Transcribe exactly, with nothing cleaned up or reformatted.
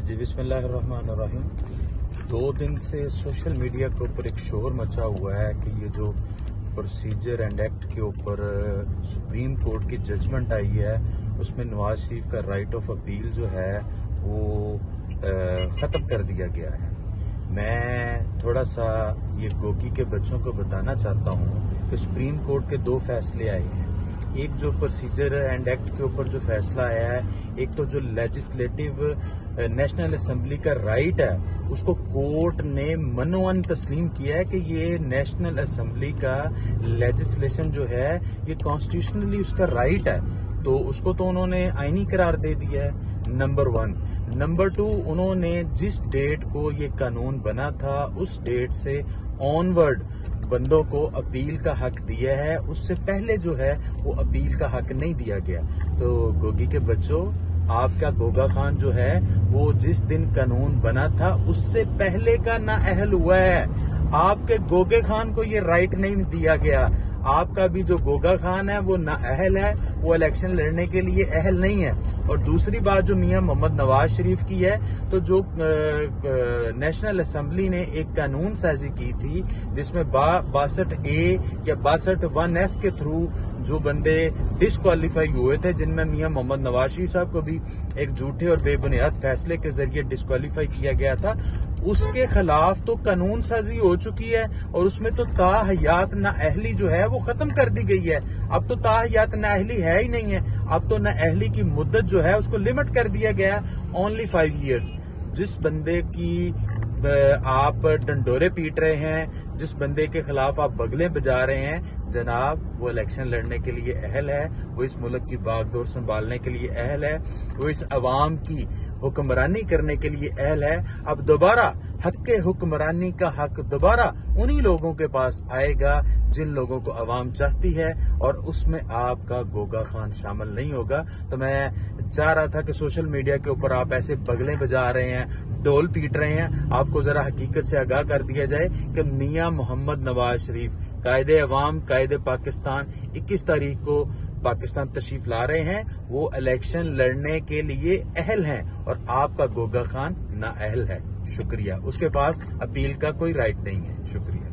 जी बिस्मिल्लाहिर्रहमानिर्रहीम। दो दिन से सोशल मीडिया के ऊपर एक शोर मचा हुआ है कि ये जो प्रोसीजर एंड एक्ट के ऊपर सुप्रीम कोर्ट की जजमेंट आई है उसमें नवाज शरीफ का राइट ऑफ अपील जो है वो ख़त्म कर दिया गया है। मैं थोड़ा सा ये गोगी के बच्चों को बताना चाहता हूँ कि सुप्रीम कोर्ट के दो फैसले आए हैं। एक जो प्रोसीजर एंड एक्ट के ऊपर जो फैसला आया है, एक तो जो लेजिस्लेटिव नेशनल असेंबली का राइट है उसको कोर्ट ने मनोअन तस्लीम किया है कि ये नेशनल असेंबली का लेजिस्लेशन जो है ये कॉन्स्टिट्यूशनली उसका राइट है, तो उसको तो उन्होंने आईनी करार दे दिया है। Number one. नंबर टू, उन्होंने जिस डेट को ये कानून बना था उस डेट से ऑनवर्ड बंदों को अपील का हक दिया है, उससे पहले जो है वो अपील का हक नहीं दिया गया। तो गोगी के बच्चों, आपका गोगा खान जो है वो जिस दिन कानून बना था उससे पहले का ना अहल हुआ है। आपके गोगे खान को ये राइट नहीं दिया गया। आपका भी जो गोगा खान है वो ना अहल है, वो इलेक्शन लड़ने के लिए अहल नहीं है। और दूसरी बात जो मियां मोहम्मद नवाज शरीफ की है, तो जो नेशनल असेंबली ने एक कानून साजी की थी जिसमें बासठ ए या बासठ वन एफ के थ्रू जो बंदे डिस्क्वालीफाई हुए थे, जिनमें मियां मोहम्मद नवाज शरीफ साहब को भी एक झूठे और बेबुनियाद फैसले के जरिए डिस्क्वालीफाई किया गया था, उसके खिलाफ तो कानून साजी हो चुकी है और उसमें तो ताहयात नाअहली जो है वो खत्म कर दी गई है। अब तो ताहयात नाअहली है ही नहीं है। अब तो नाअहली की मुद्दत जो है उसको लिमिट कर दिया गया ओनली फाइव इयर्स। जिस बंदे की आप डंडोरे पीट रहे हैं, जिस बंदे के खिलाफ आप बगलें बजा रहे हैं, जनाब वो इलेक्शन लड़ने के लिए अहल है, वो इस मुल्क की बागडोर संभालने के लिए अहल है, वो इस अवाम की हुक्मरानी करने के लिए अहल है। अब दोबारा हक के हुक्मरानी का हक दोबारा उन्हीं लोगों के पास आएगा जिन लोगों को अवाम चाहती है, और उसमें आपका गोगा खान शामिल नहीं होगा। तो मैं चाह रहा था कि सोशल मीडिया के ऊपर आप ऐसे बगलें बजा रहे हैं, ढोल पीट रहे हैं, आपको जरा हकीकत से आगाह कर दिया जाए कि मियां मोहम्मद नवाज शरीफ कायदे अवाम कायदे पाकिस्तान इक्कीस तारीख को पाकिस्तान तशरीफ ला रहे हैं, वो इलेक्शन लड़ने के लिए अहल हैं और आपका गोगा खान ना अहल है। शुक्रिया। उसके पास अपील का कोई राइट नहीं है। शुक्रिया।